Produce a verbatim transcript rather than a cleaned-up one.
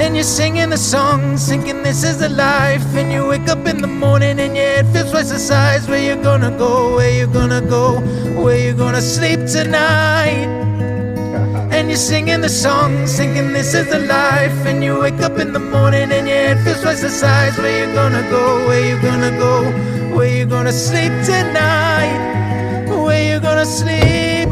And you're singing the song, thinking this is the life. And you wake up in the morning and your head feels twice the size. Where you gonna go, where you gonna go, where you gonna sleep tonight? And you're singing the song, thinking this is the life. And you wake up in the morning and your head feels twice the size. Where you gonna go, where you gonna go, where you gonna sleep tonight? Where you gonna sleep?